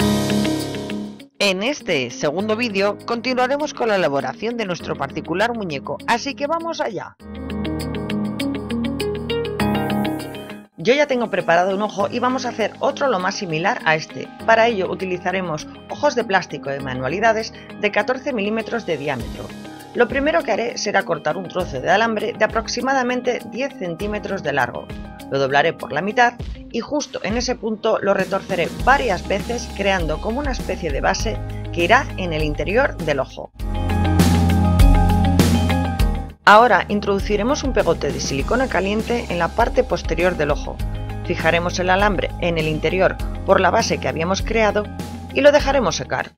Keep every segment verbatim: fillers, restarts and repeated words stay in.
En este segundo vídeo continuaremos con la elaboración de nuestro particular muñeco, así que vamos allá. Yo ya tengo preparado un ojo y vamos a hacer otro lo más similar a este. Para ello utilizaremos ojos de plástico de manualidades de catorce milímetros de diámetro. Lo primero que haré será cortar un trozo de alambre de aproximadamente diez centímetros de largo. Lo doblaré por la mitad y justo en ese punto lo retorceré varias veces, creando como una especie de base que irá en el interior del ojo. Ahora introduciremos un pegote de silicona caliente en la parte posterior del ojo. Fijaremos el alambre en el interior por la base que habíamos creado y lo dejaremos secar.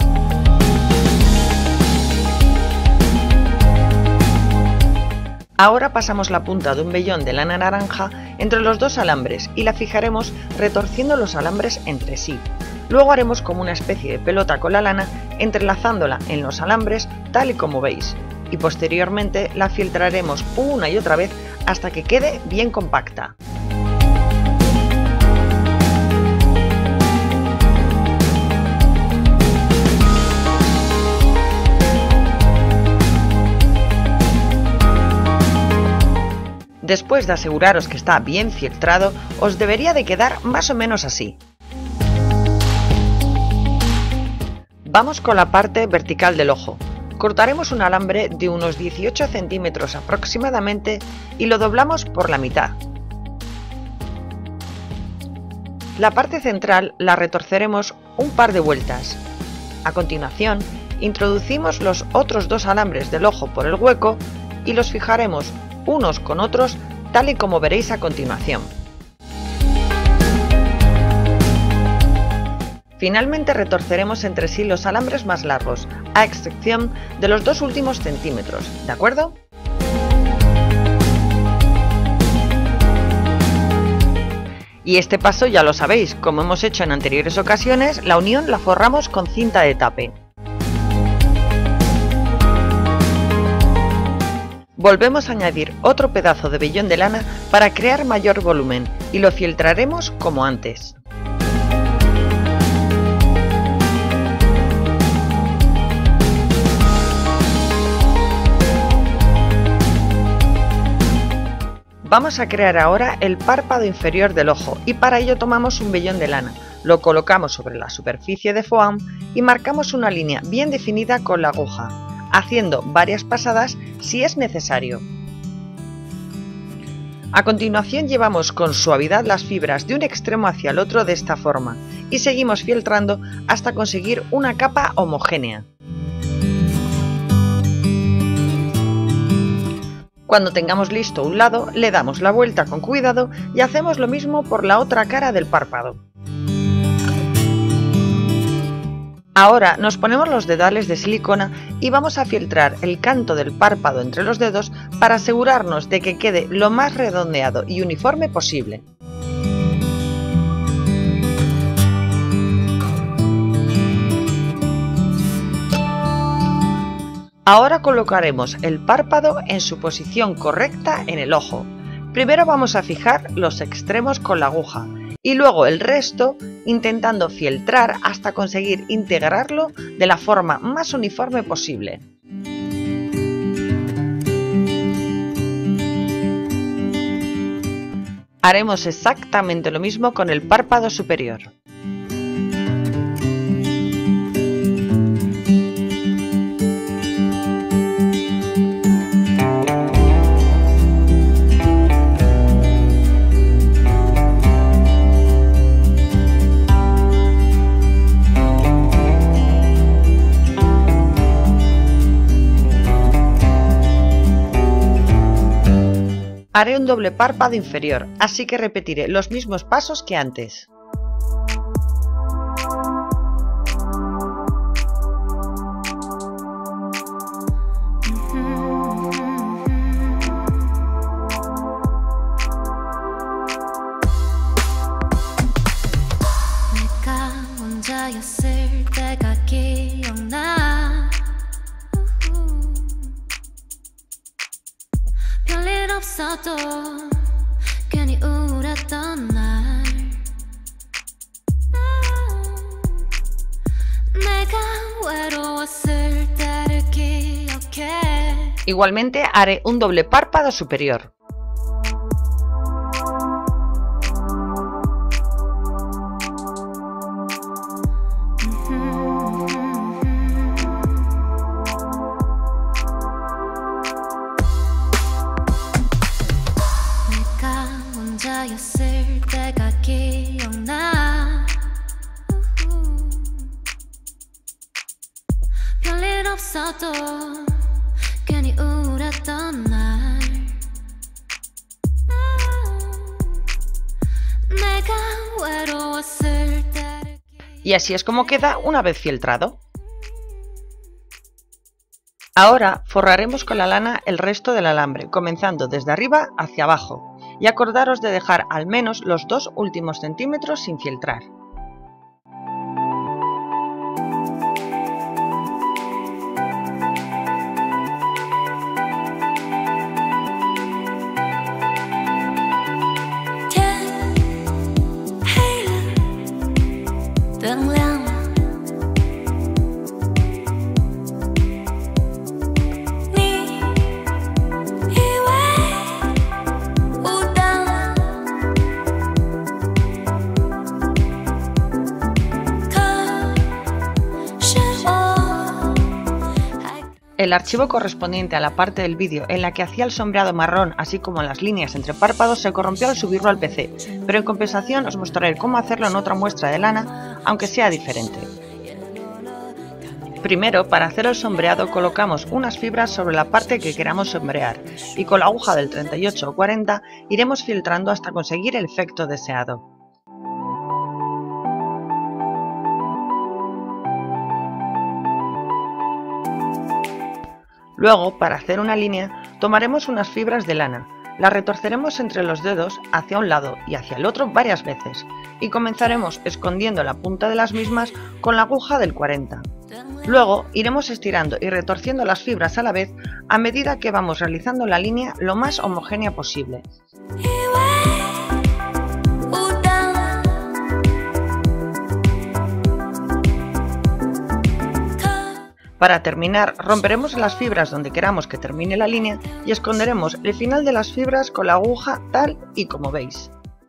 Ahora pasamos la punta de un vellón de lana naranja entre los dos alambres y la fijaremos retorciendo los alambres entre sí. Luego haremos como una especie de pelota con la lana, entrelazándola en los alambres tal y como veis, y posteriormente la filtraremos una y otra vez hasta que quede bien compacta. Después de aseguraros que está bien filtrado, os debería de quedar más o menos así. Vamos con la parte vertical del ojo. Cortaremos un alambre de unos dieciocho centímetros aproximadamente y lo doblamos por la mitad. La parte central la retorceremos un par de vueltas. A continuación, introducimos los otros dos alambres del ojo por el hueco y los fijaremos unos con otros tal y como veréis a continuación. Finalmente retorceremos entre sí los alambres más largos, a excepción de los dos últimos centímetros, ¿de acuerdo? Y este paso ya lo sabéis, como hemos hecho en anteriores ocasiones, la unión la forramos con cinta de tape. Volvemos a añadir otro pedazo de vellón de lana para crear mayor volumen y lo filtraremos como antes. Vamos a crear ahora el párpado inferior del ojo y para ello tomamos un vellón de lana, lo colocamos sobre la superficie de foam y marcamos una línea bien definida con la aguja, haciendo varias pasadas si es necesario. A continuación llevamos con suavidad las fibras de un extremo hacia el otro de esta forma y seguimos filtrando hasta conseguir una capa homogénea. Cuando tengamos listo un lado, le damos la vuelta con cuidado y hacemos lo mismo por la otra cara del párpado. Ahora nos ponemos los dedales de silicona y vamos a filtrar el canto del párpado entre los dedos para asegurarnos de que quede lo más redondeado y uniforme posible. Ahora colocaremos el párpado en su posición correcta en el ojo. Primero vamos a fijar los extremos con la aguja y luego el resto intentando filtrar hasta conseguir integrarlo de la forma más uniforme posible. Haremos exactamente lo mismo con el párpado superior. Haré un doble párpado inferior, así que repetiré los mismos pasos que antes. 없어도 괜히 우울했던 날 외로웠을 때를 기억해. Igualmente haré un doble párpado superior. 내가 혼자였을 때가 기억나. 별일 없어도 괜히 우울했던 날. 내가 외로웠을 때를. Y así es como queda una vez fieltrado. Ahora forraremos con la lana el resto del alambre, comenzando desde arriba hacia abajo, y acordaros de dejar al menos los dos últimos centímetros sin fieltrar. El archivo correspondiente a la parte del vídeo en la que hacía el sombreado marrón, así como las líneas entre párpados, se corrompió al subirlo al P C, pero en compensación os mostraré cómo hacerlo en otra muestra de lana, aunque sea diferente. Primero, para hacer el sombreado colocamos unas fibras sobre la parte que queramos sombrear y con la aguja del treinta y ocho o cuarenta iremos filtrando hasta conseguir el efecto deseado. Luego, para hacer una línea, tomaremos unas fibras de lana, las retorceremos entre los dedos hacia un lado y hacia el otro varias veces y comenzaremos escondiendo la punta de las mismas con la aguja del cuarenta. Luego iremos estirando y retorciendo las fibras a la vez a medida que vamos realizando la línea lo más homogénea posible. Para terminar, romperemos las fibras donde queramos que termine la línea y esconderemos el final de las fibras con la aguja tal y como veis.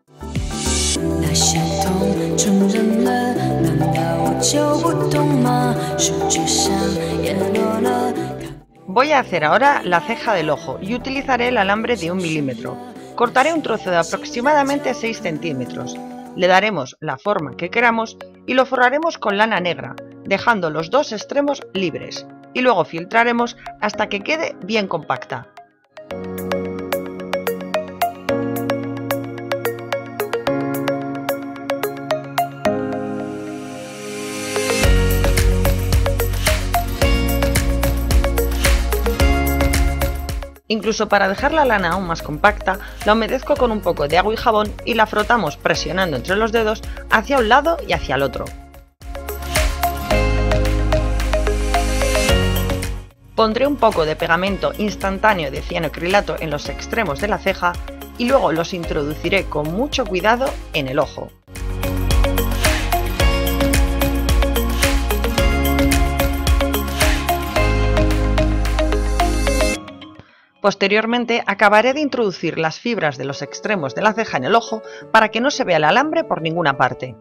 Voy a hacer ahora la ceja del ojo y utilizaré el alambre de un milímetro. Cortaré un trozo de aproximadamente seis centímetros. Le daremos la forma que queramos y lo forraremos con lana negra, dejando los dos extremos libres, y luego filtraremos hasta que quede bien compacta. Incluso para dejar la lana aún más compacta, la humedezco con un poco de agua y jabón y la frotamos presionando entre los dedos hacia un lado y hacia el otro. Pondré un poco de pegamento instantáneo de cianoacrilato en los extremos de la ceja y luego los introduciré con mucho cuidado en el ojo. Posteriormente acabaré de introducir las fibras de los extremos de la ceja en el ojo para que no se vea el alambre por ninguna parte.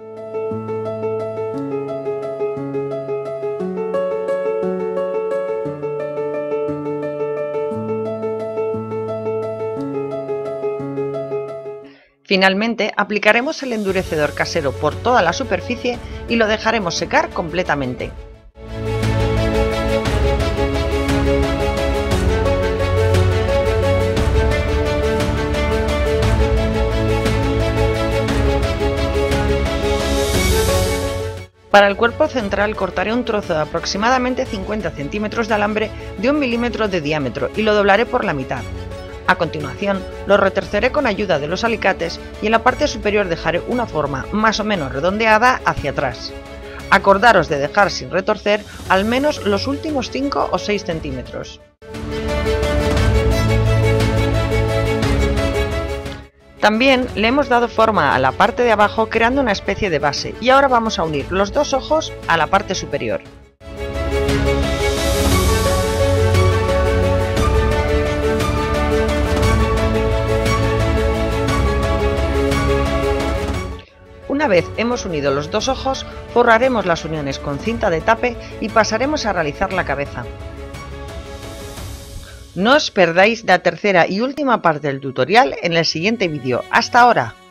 Finalmente aplicaremos el endurecedor casero por toda la superficie y lo dejaremos secar completamente. Para el cuerpo central cortaré un trozo de aproximadamente cincuenta centímetros de alambre de un milímetro de diámetro y lo doblaré por la mitad. A continuación, lo retorceré con ayuda de los alicates y en la parte superior dejaré una forma más o menos redondeada hacia atrás. Acordaros de dejar sin retorcer al menos los últimos cinco o seis centímetros. También le hemos dado forma a la parte de abajo creando una especie de base y ahora vamos a unir los dos ojos a la parte superior. Una vez hemos unido los dos ojos, forraremos las uniones con cinta de tape y pasaremos a realizar la cabeza. No os perdáis la tercera y última parte del tutorial en el siguiente vídeo. ¡Hasta ahora!